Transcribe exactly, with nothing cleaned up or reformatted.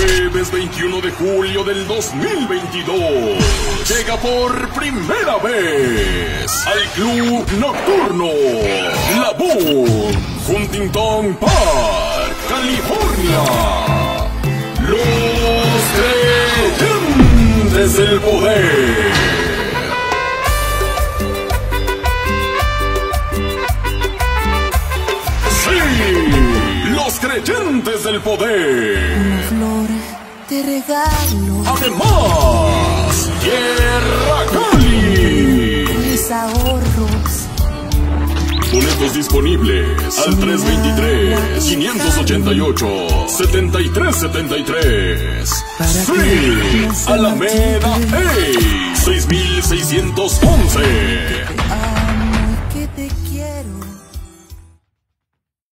Jueves veintiuno de julio del dos mil veintidós. Llega por primera vez al Club Nocturno La Boom, Huntington Park, California. Los Creyentes del Poder. Los Creyentes del Poder. Una flor te regalo. Además, Tierra Cali. Mis ahorros. Boletos disponibles al tres veintitrés, quinientos ochenta y ocho, setenta y tres setenta y tres. Street Alameda seis, seis mil seiscientos once.